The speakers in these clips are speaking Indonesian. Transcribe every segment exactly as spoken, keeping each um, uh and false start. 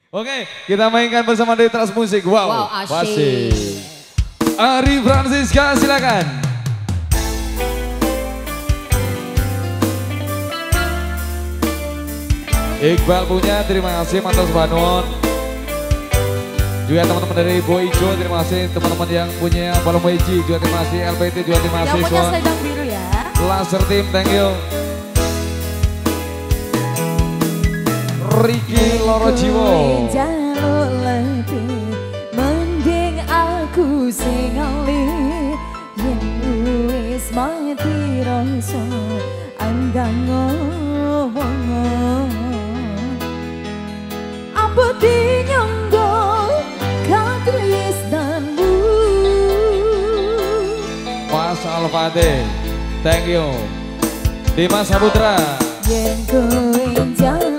Oke, kita mainkan bersama dari Trans Musik. Wow, wow asyik. Ari Francisca, silakan. Iqbal punya, terima kasih Mantos Banon. Juga teman-teman dari Bo Ijo, terima kasih teman-teman yang punya Balong Weji, juga terima kasih L P T, juga terima kasih. Yang punya selendang biru ya. Laser Team, thank you. Ricky Loro Jiwo. Mending aku sing ngalih yen wis mati rasa andang ngomong. Apa dinyonggo katresnanmu. Mas Alfade, thank you. Dimas Saputra. Yen kowe njaluk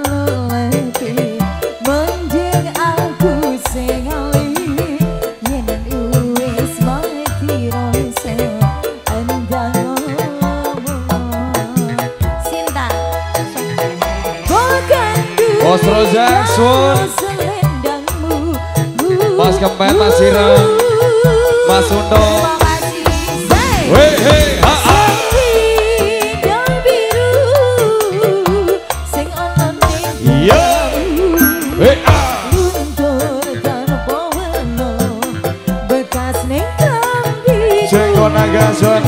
mending aku sing ngalih yen wis mati rasa andang ngomong. Sinta Bos Rojaksun, Mas Kempet, Mas Ireng, Mas Sundo. Hei hei ha ha. Iya. Hei ah. Jenggo Nagason.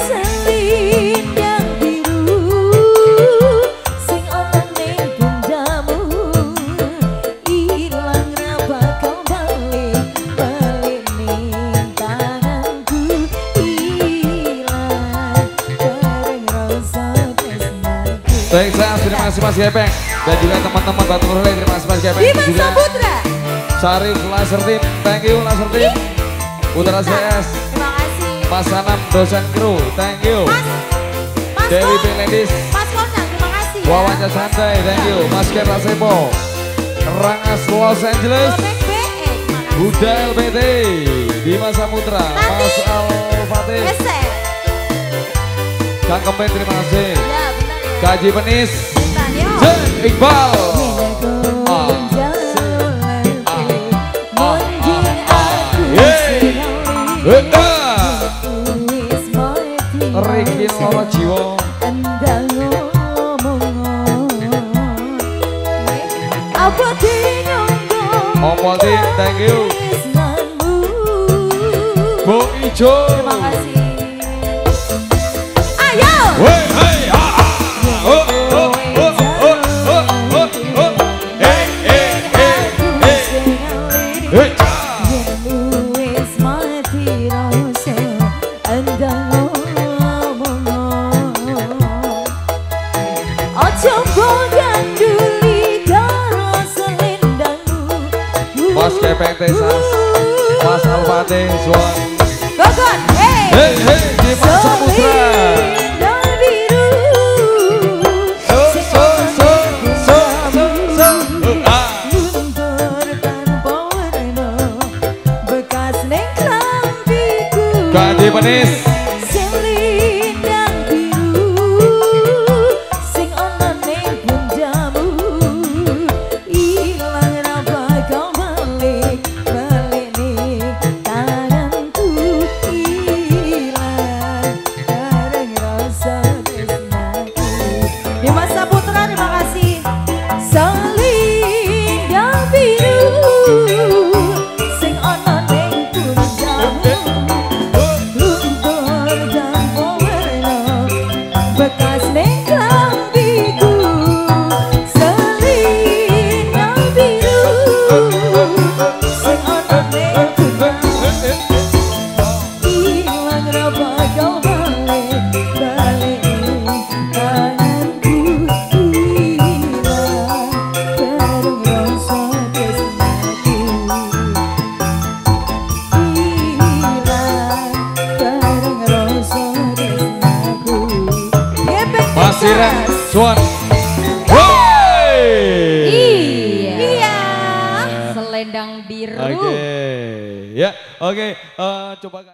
Baik, saya terima kasih Mas Gepeng dan juga teman-teman Batu Relay, terima kasih Mas Gepeng. Dimas Saputra. Sarif Laser Team, thank you Laser Team. Putra C S. Terima kasih. Mas Sanam dosen kru, thank you. Mas, Mas Dewi Kon, Piledis. Mas Konang, terima kasih ya. Wawanca Santai, thank you. Mas Kera Sepo, Rangas Los Angeles, Buda L P T, Dimas Saputra, Mas Al-Fatih, Kang Kempet, terima kasih. Ya, benar ya. Kaji Penis, Iqbal. Ricky Loro Jiwo. Omol Team, thank you. Bo Ijo. Terima kasih. Ayo. Wey, hey, ha, ha. Oh, oh, oh, oh, oh, oh, oh. Hey, hey, hey, hey. Hey, Mas Kepeng Tesas, Mas Alfate, Suan. Gogon, hey, hey, hey, Dimas Saputra. So, so, so, so, so, so. Ah. Kaji Penis. Dimas Saputra, terima kasih. Selendang biru sing ana ning pundamu, luntur dan pewarna bekas ning klambiku. Selendang biru sing ana ning pundamu, ilang ra bakal balik balik. Masiran Suan. Iya. Iya. Selendang biru. Oke, ya, oke, eh, coba.